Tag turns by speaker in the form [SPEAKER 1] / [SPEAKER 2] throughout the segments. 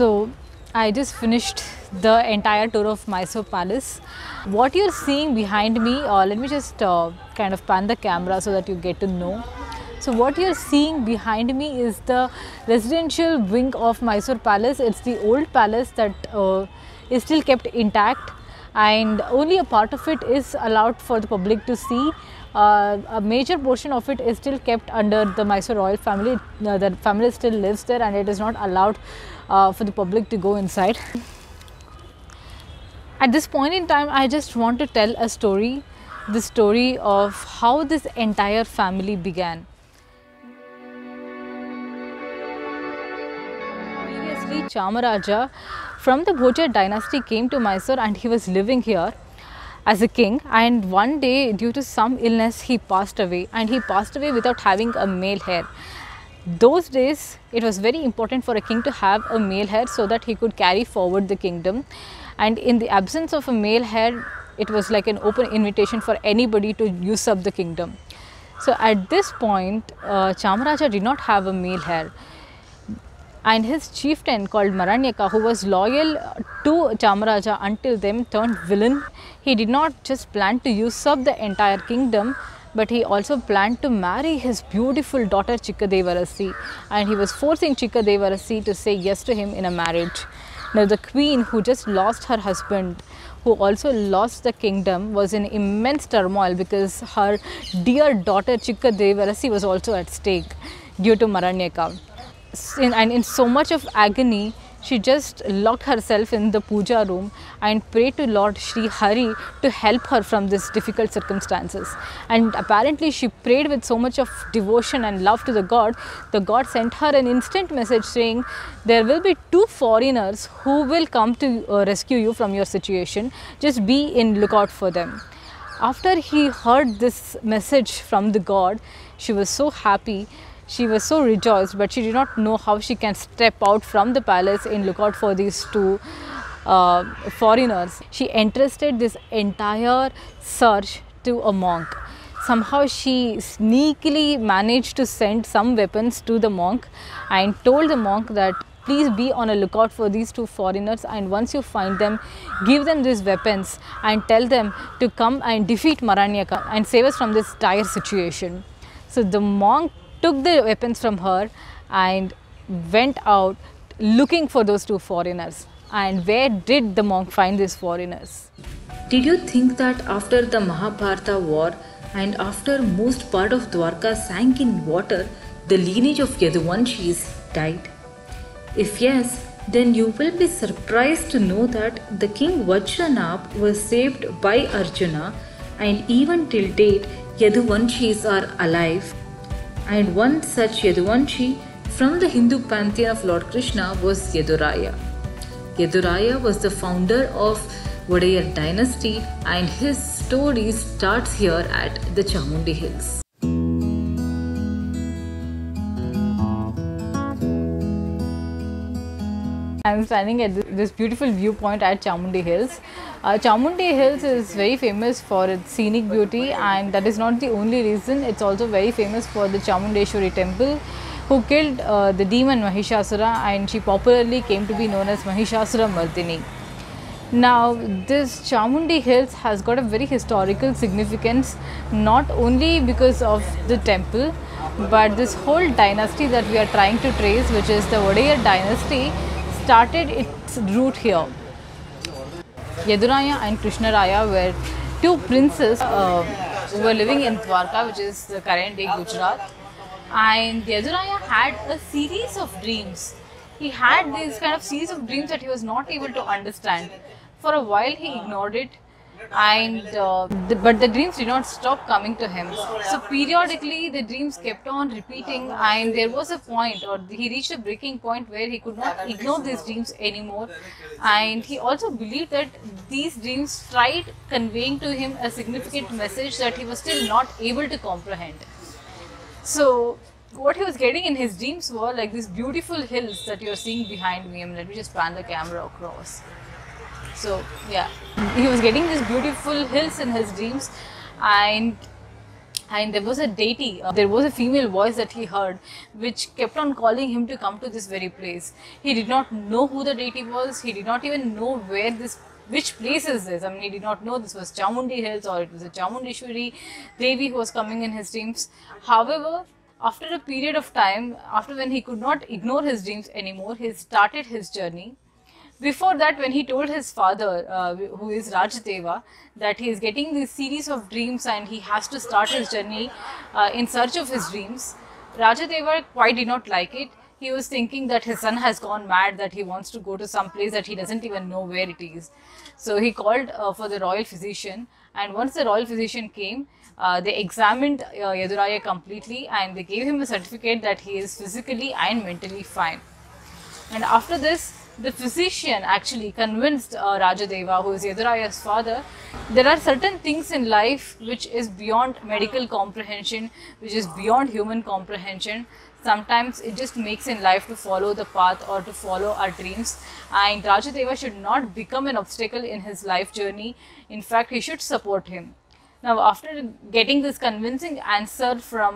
[SPEAKER 1] So I just finished the entire tour of Mysore Palace. What you're seeing behind me, let me just kind of pan the camera so that you get to know. So what you're seeing behind me is the residential wing of Mysore Palace. It's the old palace that is still kept intact, and only a part of it is allowed for the public to see. A major portion of it is still kept under the Mysore royal family. The family still lives there, and it is not allowed for the public to go inside. At this point in time, I just want to tell a story, the story of how this entire family began. Previously, Chamaraja from the Bhojar dynasty came to Mysore, and he was living here as a king, and one day due to some illness he passed away, and he passed away without having a male heir. Those days it was very important for a king to have a male heir so that he could carry forward the kingdom, and in the absence of a male heir it was like an open invitation for anybody to usurp the kingdom. So at this point Chamaraja did not have a male heir, and his chieftain called Maranyaka, who was loyal to Chamaraja until then, turned villain. He did not just plan to usurp the entire kingdom, but he also planned to marry his beautiful daughter Chikkadevarasi, and he was forcing Chikkadevarasi to say yes to him in a marriage. Now the queen, who just lost her husband, who also lost the kingdom, was in immense turmoil because her dear daughter Chikkadevarasi was also at stake due to Maranyaka. And in so much of agony, she just locked herself in the puja room and prayed to Lord Sri Hari to help her from this difficult circumstances. And apparently she prayed with so much of devotion and love to the God sent her an instant message saying, there will be 2 foreigners who will come to rescue you from your situation. Just be in lookout for them. After he heard this message from the God, she was so happy. She was so rejoiced, but she did not know how she can step out from the palace and look out for these 2 foreigners. She entrusted this entire search to a monk. Somehow she sneakily managed to send some weapons to the monk and told the monk that please be on a lookout for these 2 foreigners, and once you find them, give them these weapons and tell them to come and defeat Maranyaka and save us from this dire situation. So the monk took the weapons from her and went out looking for those 2 foreigners. And where did the monk find these foreigners?
[SPEAKER 2] Did you think that after the Mahabharata war and after most part of Dwarka sank in water, the lineage of Yaduvanshis died? If yes, then you will be surprised to know that the king Vajranab was saved by Arjuna, and even till date Yaduvanshis are alive. And one such Yaduvanshi from the Hindu pantheon of Lord Krishna was Yaduraya. Yaduraya was the founder of Vodayar dynasty, and his story starts here at the Chamundi Hills.
[SPEAKER 1] I am standing at this beautiful viewpoint at Chamundi Hills. Chamundi Hills is very famous for its scenic beauty, and that is not the only reason. It's also very famous for the Chamundeshwari temple, who killed the demon Mahishasura, and she popularly came to be known as Mahishasura Mardini. Now this Chamundi Hills has got a very historical significance, not only because of the temple, but this whole dynasty that we are trying to trace, which is the Vodayar dynasty, started its root here. Yaduraya and Krishnaraya were 2 princes who were living in Dwarka, which is the current day Gujarat. And Yaduraya had a series of dreams. He had these kind of series of dreams that he was not able to understand. For a while he ignored it, and but the dreams did not stop coming to him. So periodically the dreams kept on repeating, and there was a point, or he reached a breaking point where he could not ignore these dreams anymore. And he also believed that these dreams tried conveying to him a significant message that he was still not able to comprehend. So what he was getting in his dreams were like these beautiful hills that you are seeing behind me. Let me just pan the camera across. So yeah, he was getting these beautiful hills in his dreams, and and there was a deity, there was a female voice that he heard which kept on calling him to come to this very place. He did not know who the deity was, he did not even know which place is this. I mean, he did not know this was Chamundi Hills or it was a Chamundeshwari Devi who was coming in his dreams. However, after a period of time, after when he could not ignore his dreams anymore, he started his journey. Before that, when he told his father, who is Rajadeva, that he is getting this series of dreams and he has to start his journey in search of his dreams, Rajadeva quite did not like it. He was thinking that his son has gone mad, that he wants to go to some place that he doesn't even know where it is. So he called for the royal physician, and once the royal physician came, they examined Yaduraya completely and they gave him a certificate that he is physically and mentally fine. And after this, the physician actually convinced Rajadeva, who is Yaduraya's father, there are certain things in life which is beyond medical comprehension, which is beyond human comprehension. Sometimes it just makes in life to follow the path or to follow our dreams, and Rajadeva should not become an obstacle in his life journey. In fact, he should support him. Now, after getting this convincing answer from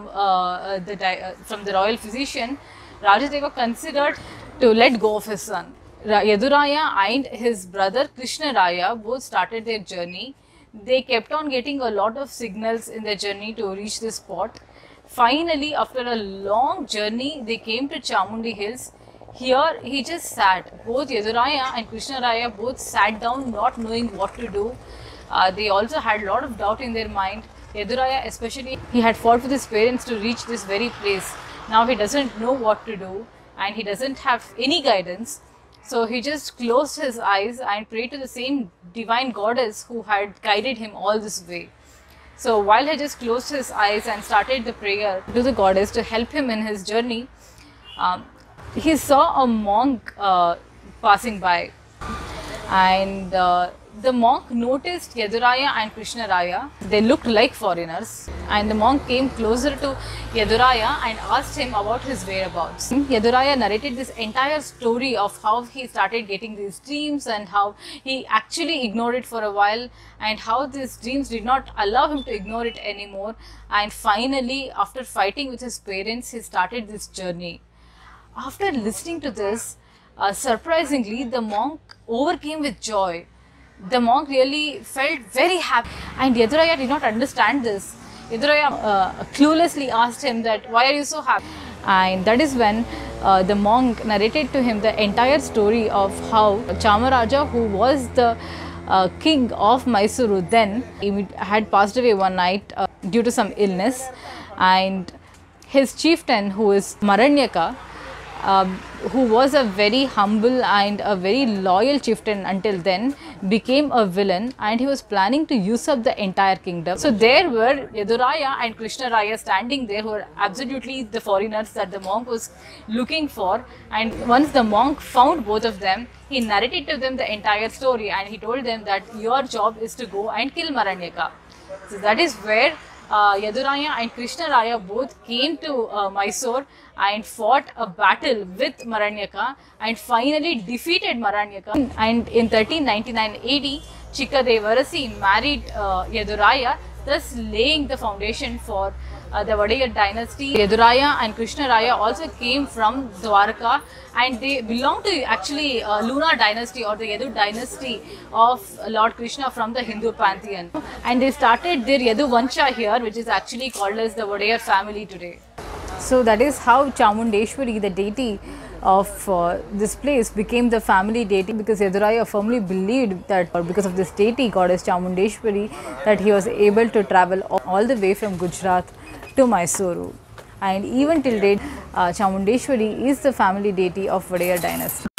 [SPEAKER 1] the royal physician, Rajadeva considered to let go of his son. Yaduraya and his brother Krishna Raya both started their journey. They kept on getting a lot of signals in their journey to reach this spot. Finally, after a long journey, they came to Chamundi Hills. Here, he just sat. Both Yaduraya and Krishna Raya both sat down, not knowing what to do. They also had a lot of doubt in their mind. Yaduraya especially, he had fought with his parents to reach this very place. Now he doesn't know what to do and he doesn't have any guidance. So he just closed his eyes and prayed to the same divine goddess who had guided him all this way. So while he just closed his eyes and started the prayer to the goddess to help him in his journey, he saw a monk passing by, and the monk noticed Yaduraya and Krishna Raya. They looked like foreigners, and the monk came closer to Yaduraya and asked him about his whereabouts. Yaduraya narrated this entire story of how he started getting these dreams and how he actually ignored it for a while, and how these dreams did not allow him to ignore it anymore. And finally, after fighting with his parents, he started this journey. After listening to this, surprisingly, the monk overcame with joy. The monk really felt very happy, and Yaduraya did not understand this. Yaduraya cluelessly asked him that, why are you so happy? And that is when the monk narrated to him the entire story of how Chamaraja, who was the king of Mysuru then, he had passed away one night due to some illness, and his chieftain, who is Maranyaka, who was a very humble and a very loyal chieftain until then, became a villain, and he was planning to usurp the entire kingdom. So there were Yaduraya and Krishna Raya standing there, who were absolutely the foreigners that the monk was looking for. And once the monk found both of them, he narrated to them the entire story, and he told them that your job is to go and kill Maranyaka. So that is where Yaduraya and Krishna Raya both came to Mysore and fought a battle with Maranyaka and finally defeated Maranyaka. And in 1399 AD, Chikkadevarasi married Yaduraya, thus laying the foundation for the Wadayar dynasty. Yaduraya and Krishna Raya also came from Dwarka, and they belong to actually Luna dynasty or the Yadu dynasty of Lord Krishna from the Hindu pantheon. And they started their Yadu Vansha here, which is actually called as the Wadayar family today. So that is how Chamundeshwari, the deity of this place, became the family deity, because Yaduraya firmly believed that because of this deity goddess Chamundeshwari, that he was able to travel all the way from Gujarat to Mysuru. And even till date, Chamundeshwari is the family deity of Wadayar dynasty.